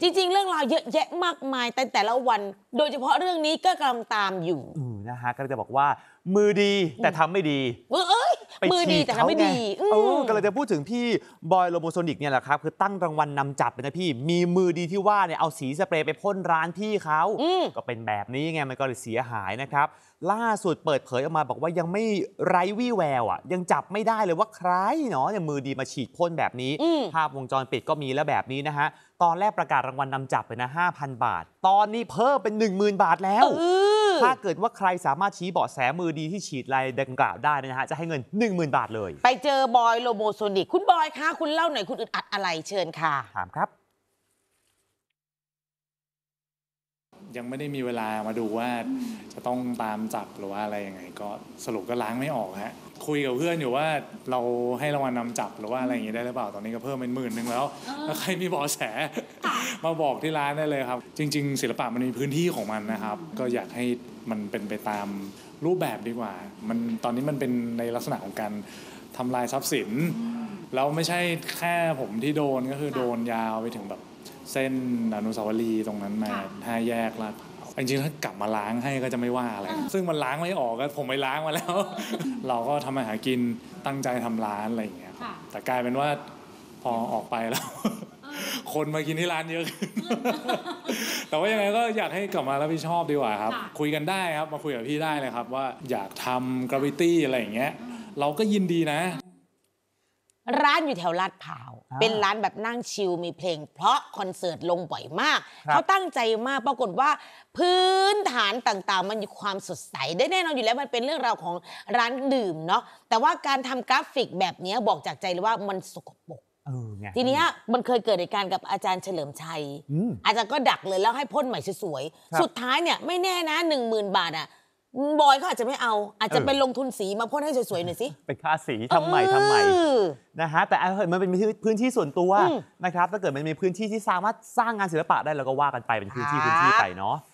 จริงๆเรื่องราวเยอะแยะมากมายแต่ละวันโดยเฉพาะเรื่องนี้ก็กำลังตามอยู่นะฮะก็จะบอกว่ามือดีแต่ทำไม่ดีมือดีแต่ทำไม่ดีก็เลยจะพูดถึงพี่บอยโลโมโซนิกเนี่ยแหละครับคือตั้งรางวัลนำจับเลยนะพี่มีมือดีที่ว่าเนี่ยเอาสีสเปรย์ไปพ่นร้านพี่เขาก็เป็นแบบนี้ไงมันก็เลยเสียหายนะครับล่าสุดเปิดเผยออกมาบอกว่ายังไม่ไร้วี่แววยังจับไม่ได้เลยว่าใครเนาะมือดีมาฉีดพ่นแบบนี้ภาพวงจรปิดก็มีแล้วแบบนี้นะฮะตอนแรกประกาศรางวัลนำจับไปนะ 5,000 บาทตอนนี้เพิ่มเป็น 10,000 บาทแล้วถ้าเกิดว่าใครสามารถชี้เบาะแสมือดีที่ฉีดลายดังกล่าวได้นะฮะจะให้เงิน 10,000 บาทเลยไปเจอบอยโลโมโซนิกคุณบอยคะคุณเล่าหน่อยคุณอึดอัดอะไรเชิญค่ะถามครับยังไม่ได้มีเวลามาดูว่าจะต้องตามจับหรือว่าอะไรยังไงก็สรุปก็ล้างไม่ออกฮะคุยกับเพื่อนอยู่ว่าเราให้รางวัลนำจับหรือว่าอะไรอย่างงี้ได้หรือเปล่าตอนนี้ก็เพิ่มเป็น10,000แล้วใครมีเบาะแสมาบอกที่ร้านได้เลยครับจริงๆศิลปะมันมีพื้นที่ของมันนะครับก็อยากให้มันเป็นไปตามรูปแบบดีกว่ามันตอนนี้มันเป็นในลักษณะของการทำลายทรัพย์สินแล้วไม่ใช่แค่ผมที่โดนก็คือโดนยาวไปถึงแบบเส้นอนุสาวรีย์ตรงนั้นมา5 แยกลาดพร้าวจริงๆถ้ากลับมาล้างให้ก็จะไม่ว่าอะไรซึ่งมันล้างไม่ออกก็ผมไปล้างมาแล้ว เราก็ทำอาหารกินตั้งใจทำร้านอะไรอย่างเงี้ยแต่กลายเป็นว่าพอออกไปแล้ว คนมากินที่ร้านเยอะขึ้น แต่ว่ายังไงก็อยากให้กลับมารับผิดชอบดีกว่าครับคุยกันได้ครับมาคุยกับพี่ได้เลยครับว่าอยากทำกราฟิตี้อะไรอย่างเงี้ยเราก็ยินดีนะร้านอยู่แถวลาดพร้าวเป็นร้านแบบนั่งชิลมีเพลงเพราะคอนเสิร์ตลงบ่อยมากเขาตั้งใจมากปรากฏว่าพื้นฐานต่างๆมันมีความสดใสได้แน่นอนอยู่แล้วมันเป็นเรื่องราวของร้านดื่มเนาะแต่ว่าการทำกราฟิกแบบนี้บอกจากใจเลยว่ามันสกปรกทีนี้มันเคยเกิดเหตุการณ์กับอาจารย์เฉลิมชัยอาจารย์ก็ดักเลยแล้วให้พ่นใหม่สวยๆสุดท้ายเนี่ยไม่แน่นะ 10,000 บาทบอยเขาอาจจะไม่เอาอาจจะไปลงทุนสีมาพ่นให้สวยๆหน่อยสิเป็นค่าสีทำใหม่นะฮะแต่มันเป็นพื้นที่ส่วนตัวนะครับถ้าเกิดมันมีพื้นที่ที่สามารถสร้างงานศิลปะได้เราก็ว่ากันไปเป็นพื้นที่ไปเนาะ